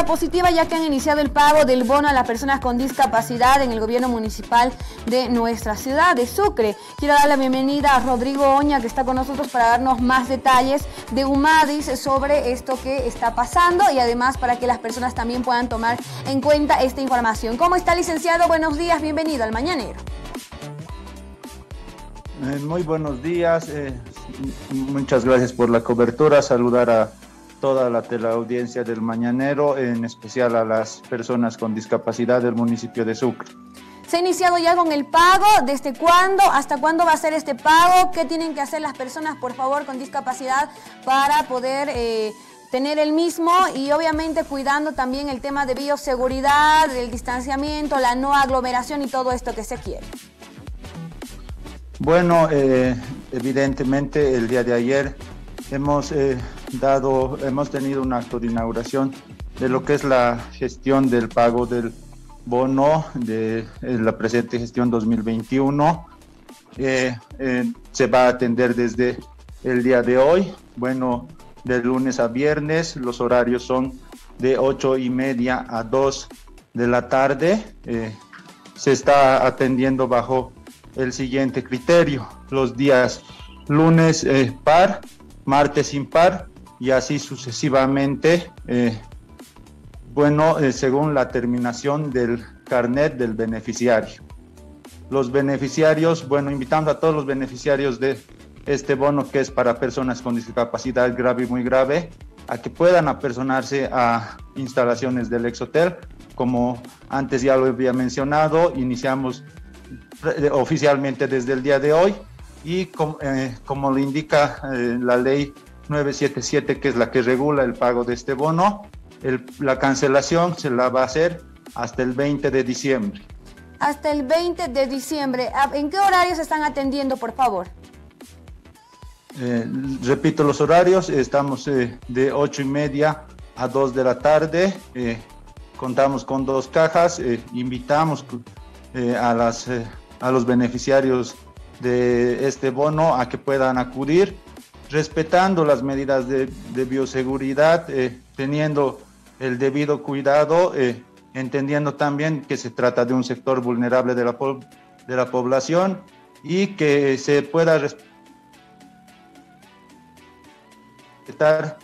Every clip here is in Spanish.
noticia positiva, ya que han iniciado el pago del bono a las personas con discapacidad en el gobierno municipal de nuestra ciudad de Sucre. Quiero dar la bienvenida a Rodrigo Oña, que está con nosotros para darnos más detalles de UMADIS sobre esto que está pasando y además para que las personas también puedan tomar en cuenta esta información. ¿Cómo está, licenciado? Buenos días, bienvenido al Mañanero. Muy buenos días, muchas gracias por la cobertura. Saludar a toda la teleaudiencia del Mañanero, en especial a las personas con discapacidad del municipio de Sucre. ¿Se ha iniciado ya con el pago? ¿Desde cuándo? ¿Hasta cuándo va a ser este pago? ¿Qué tienen que hacer las personas, por favor, con discapacidad para poder tener el mismo? Y obviamente cuidando también el tema de bioseguridad, el distanciamiento, la no aglomeración y todo esto que se quiere. Bueno, evidentemente el día de ayer hemos tenido un acto de inauguración de lo que es la gestión del pago del bono de la presente gestión 2021. Se va a atender desde el día de hoy, bueno, de lunes a viernes. Los horarios son de 8:30 a 2 de la tarde. Se está atendiendo bajo el siguiente criterio: los días lunes par, martes impar y así sucesivamente, según la terminación del carnet del beneficiario. Los beneficiarios, invitando a todos los beneficiarios de este bono, que es para personas con discapacidad grave y muy grave, a que puedan apersonarse a instalaciones del Exotel. Como antes ya lo había mencionado, iniciamos oficialmente desde el día de hoy y como lo indica la ley 977, que es la que regula el pago de este bono, la cancelación se la va a hacer hasta el 20 de diciembre. Hasta el 20 de diciembre. ¿En qué horarios están atendiendo, por favor? Repito los horarios: estamos de 8:30 a 2 de la tarde. Contamos con 2 cajas. Invitamos a los beneficiarios de este bono a que puedan acudir, respetando las medidas de bioseguridad, teniendo el debido cuidado, entendiendo también que se trata de un sector vulnerable de la población y que se pueda respetar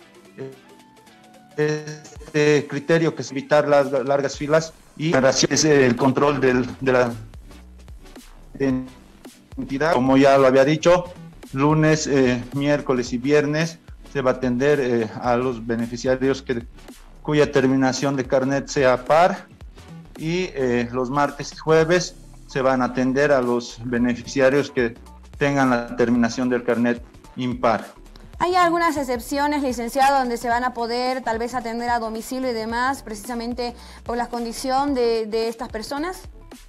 este criterio, que es evitar las largas filas y el control de la entidad. Como ya lo había dicho, lunes, miércoles y viernes se va a atender a los beneficiarios cuya terminación de carnet sea par, y los martes y jueves se van a atender a los beneficiarios que tengan la terminación del carnet impar. ¿Hay algunas excepciones, licenciado, donde se van a poder tal vez atender a domicilio y demás, precisamente por la condición de estas personas?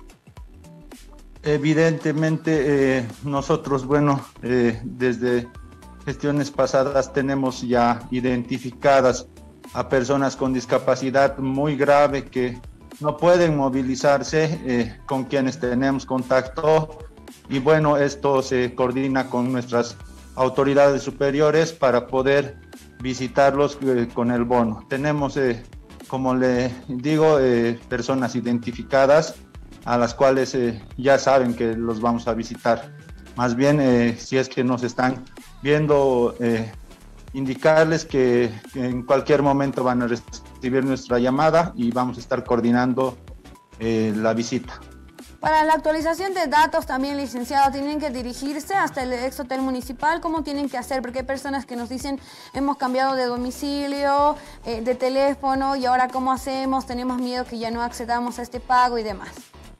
Evidentemente, nosotros, desde gestiones pasadas tenemos ya identificadas a personas con discapacidad muy grave que no pueden movilizarse, con quienes tenemos contacto, y esto se coordina con nuestras autoridades superiores para poder visitarlos con el bono. Tenemos, como le digo, personas identificadas a las cuales ya saben que los vamos a visitar. Más bien, si es que nos están viendo, indicarles que en cualquier momento van a recibir nuestra llamada y vamos a estar coordinando la visita. Para la actualización de datos también, licenciado, ¿tienen que dirigirse hasta el Exotel municipal? ¿Cómo tienen que hacer? Porque hay personas que nos dicen: hemos cambiado de domicilio, de teléfono, y ahora ¿cómo hacemos? Tenemos miedo que ya no accedamos a este pago y demás.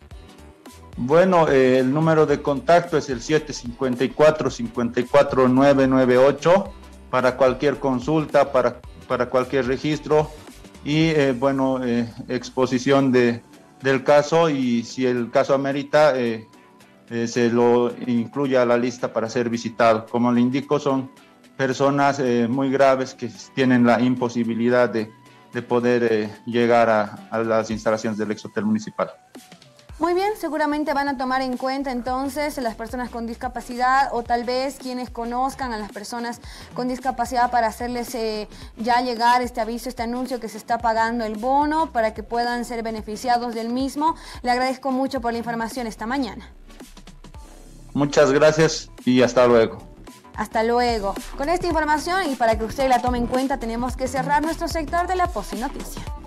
El número de contacto es el 754-54998 para cualquier consulta, para cualquier registro y exposición del caso, y si el caso amerita, se lo incluye a la lista para ser visitado. Como le indico, son personas muy graves que tienen la imposibilidad de poder llegar a las instalaciones del Exotel municipal. Muy bien, seguramente van a tomar en cuenta entonces las personas con discapacidad o tal vez quienes conozcan a las personas con discapacidad para hacerles ya llegar este aviso, este anuncio que se está pagando el bono para que puedan ser beneficiados del mismo. Le agradezco mucho por la información esta mañana. Muchas gracias y hasta luego. Hasta luego. Con esta información y para que usted la tome en cuenta tenemos que cerrar nuestro sector de la Posi Noticia.